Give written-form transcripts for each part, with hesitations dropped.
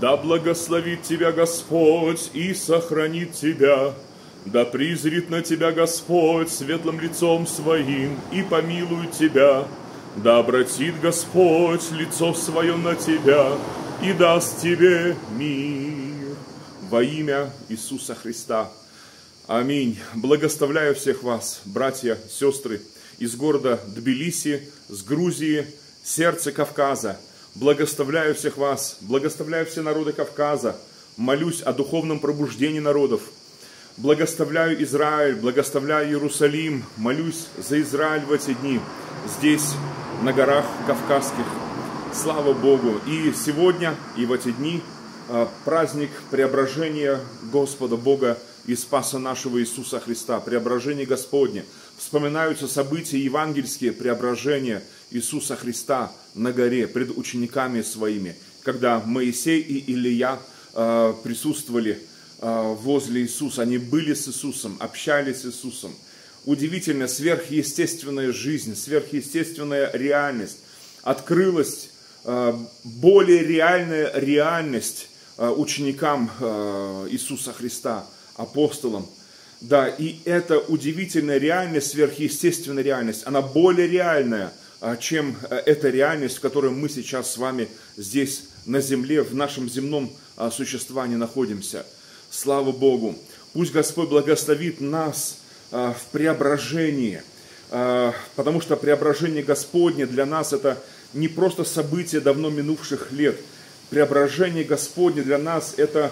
Да благословит тебя Господь и сохранит тебя. Да призрит на тебя Господь светлым лицом своим и помилует тебя. Да обратит Господь лицо свое на тебя и даст тебе мир. Во имя Иисуса Христа. Аминь. Благословляю всех вас, братья, сестры, из города Тбилиси, с Грузии, сердце Кавказа. Благословляю всех вас, благословляю все народы Кавказа. Молюсь о духовном пробуждении народов. Благословляю Израиль, благословляю Иерусалим. Молюсь за Израиль в эти дни, здесь, на горах Кавказских. Слава Богу! И сегодня, и в эти дни праздник преображения Господа Бога и Спаса нашего Иисуса Христа, преображение Господне. Вспоминаются события евангельские преображения Иисуса Христа на горе пред учениками своими, когда Моисей и Илия присутствовали возле Иисуса, они были с Иисусом, общались с Иисусом. Удивительно, сверхъестественная жизнь, сверхъестественная реальность. Открылась более реальная реальность ученикам Иисуса Христа, апостолам. Да, и эта удивительная реальность, сверхъестественная реальность, она более реальная, чем эта реальность, в которой мы сейчас с вами здесь на земле, в нашем земном существовании находимся. Слава Богу! Пусть Господь благословит нас в преображении, потому что преображение Господне для нас это не просто событие давно минувших лет. Преображение Господне для нас это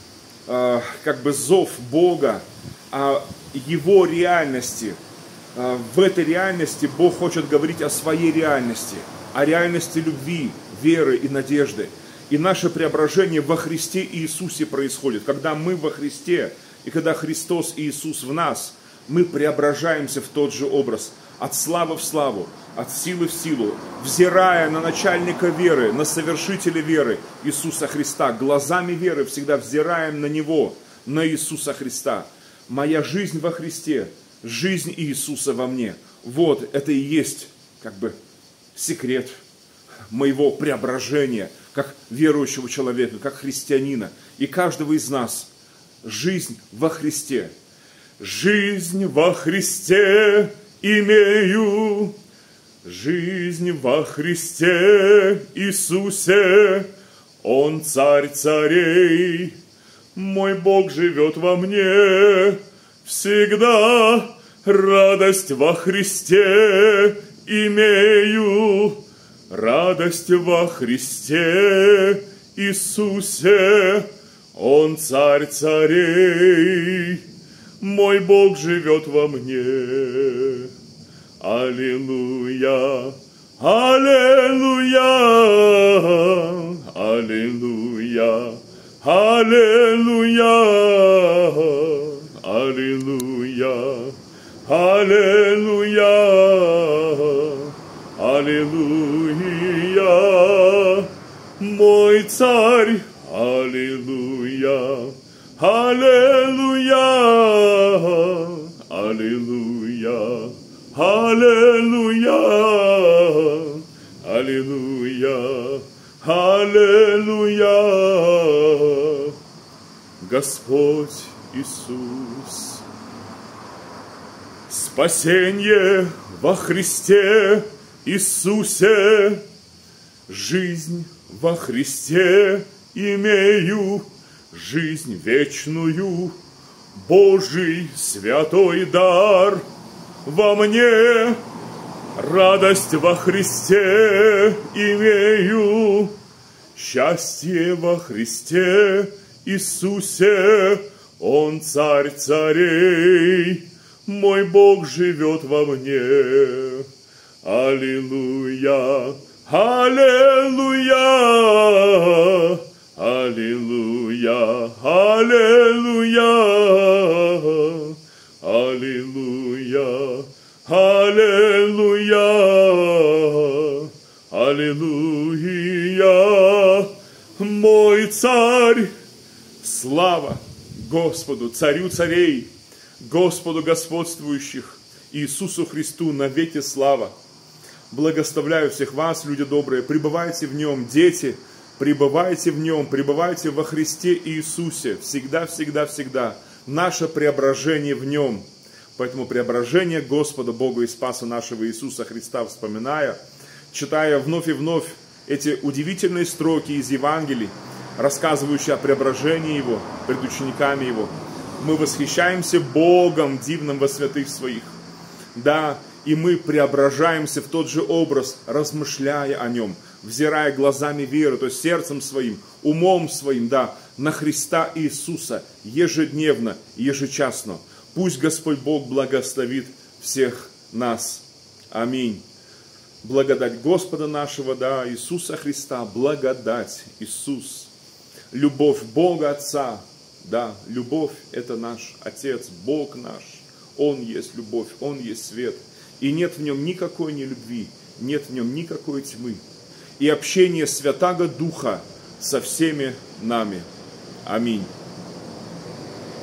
как бы зов Бога о Его реальности. В этой реальности Бог хочет говорить о своей реальности, о реальности любви, веры и надежды. И наше преображение во Христе Иисусе происходит. Когда мы во Христе, и когда Христос и Иисус в нас, мы преображаемся в тот же образ. От славы в славу, от силы в силу, взирая на начальника веры, на совершителя веры Иисуса Христа. Глазами веры всегда взираем на Него, на Иисуса Христа. Моя жизнь во Христе, жизнь Иисуса во мне. Вот это и есть как бы секрет моего преображения, как верующего человека, как христианина. И каждого из нас. Жизнь во Христе. Жизнь во Христе имею, жизнь во Христе Иисусе, Он царь царей, мой Бог живет во мне, всегда радость во Христе имею, радость во Христе Иисусе, Он царь царей, мой Бог живет во мне. Аллилуйя, аллилуйя, аллилуйя, аллилуйя, аллилуйя, аллилуйя, аллилуйя, мой царь, аллилуйя. Аллилуйя, аллилуйя, аллилуйя, аллилуйя, аллилуйя, Господь Иисус. Спасение во Христе Иисусе, жизнь во Христе имею, жизнь вечную, Божий святой дар во мне, радость во Христе имею, счастье во Христе Иисусе, Он царь царей, мой Бог живет во мне. Аллилуйя, аллилуйя, аллилуйя, аллилуйя, аллилуйя, аллилуйя, аллилуйя, мой царь. Слава Господу, царю царей, Господу господствующих, Иисусу Христу навеки слава. Благословляю всех вас, люди добрые, пребывайте в Нем, дети, Пребывайте в Нем, пребывайте во Христе Иисусе. Всегда, всегда, всегда. Наше преображение в Нем. Поэтому преображение Господа, Бога и Спаса нашего Иисуса Христа вспоминая, читая вновь и вновь эти удивительные строки из Евангелий, рассказывающие о преображении Его пред учениками Его, мы восхищаемся Богом, дивным во святых Своих. Да, и мы преображаемся в тот же образ, размышляя о Нем, взирая глазами веры, то есть сердцем своим, умом своим, да, на Христа Иисуса ежедневно, ежечасно. Пусть Господь Бог благословит всех нас. Аминь. Благодать Господа нашего, да, Иисуса Христа, благодать, Иисус, любовь Бога Отца, да, любовь – это наш Отец, Бог наш, Он есть любовь, Он есть свет, и нет в Нем никакой нелюбви, нет в Нем никакой тьмы, и общение Святаго Духа со всеми нами. Аминь.